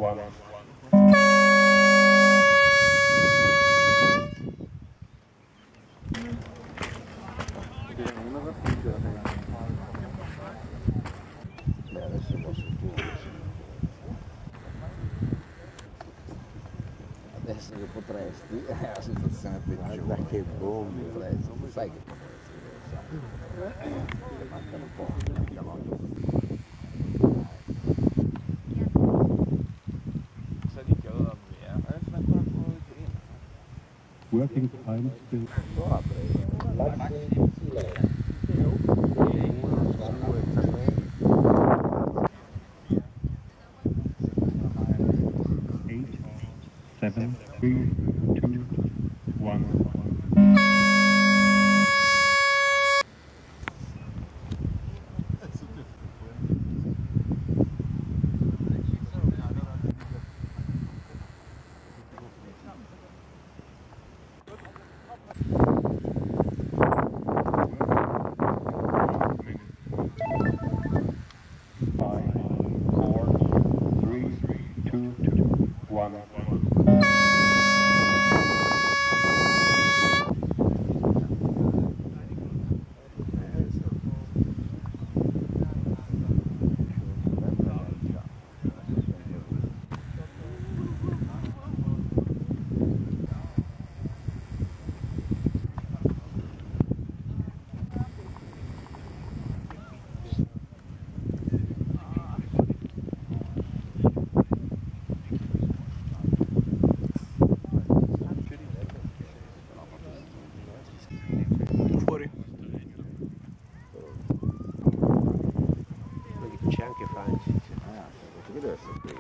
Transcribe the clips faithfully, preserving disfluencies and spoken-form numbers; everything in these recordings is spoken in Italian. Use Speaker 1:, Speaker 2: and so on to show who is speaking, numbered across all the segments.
Speaker 1: one.
Speaker 2: Beh, adesso posso tu. Adesso che potresti, è la situazione peggiore.
Speaker 3: Guarda che bombe.
Speaker 2: Potresti, sai che potresti, lo sai. Ti mancano un po', mancano anche un po'.
Speaker 1: Working time still. Eight, seven, three, two, one. Five, four, three, two, one.
Speaker 3: Fuori. C'è anche Franci.
Speaker 2: Ah, perché deve essere qui?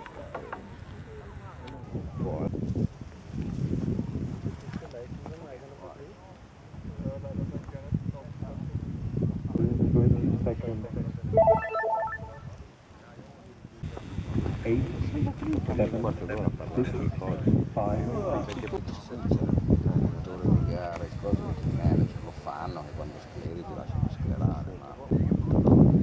Speaker 2: Buono.
Speaker 1: twenty seconds. Eight, seven, six, five.
Speaker 2: Allenatore di gara, cose che i manager lo fanno, che quando scleri ti lasciano sclerare, ma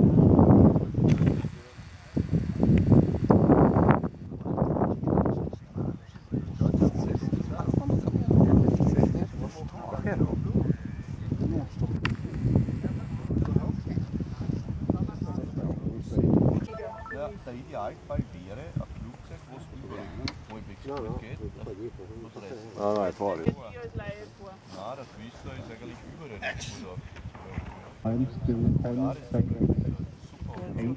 Speaker 4: Ja, der ideelt bij dieren, als vloekzeg was überall, wo ich
Speaker 3: No, no,
Speaker 4: geht.
Speaker 3: qua dietro.
Speaker 4: Was rest?
Speaker 2: no, no, è fuori.
Speaker 4: Na, das Wüster ist eigentlich überall.
Speaker 1: I'm still ten seconds. Eight,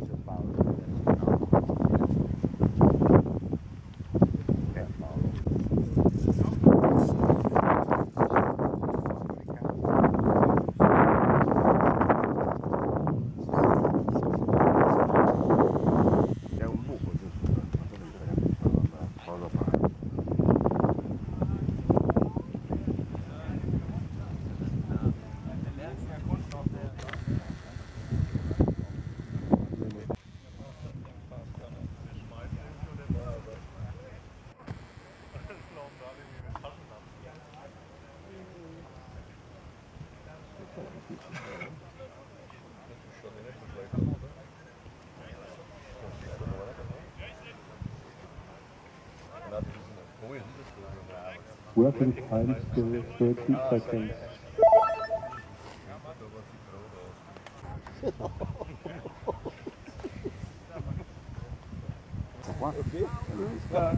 Speaker 2: È un buco giusto? Cosa fai?
Speaker 1: working time still thirty seconds.
Speaker 2: Qua?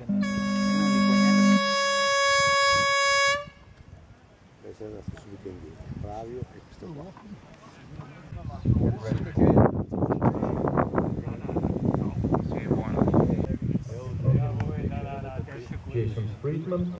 Speaker 3: Adesso subito in Flavio e questo qua.
Speaker 5: Jason Friedman.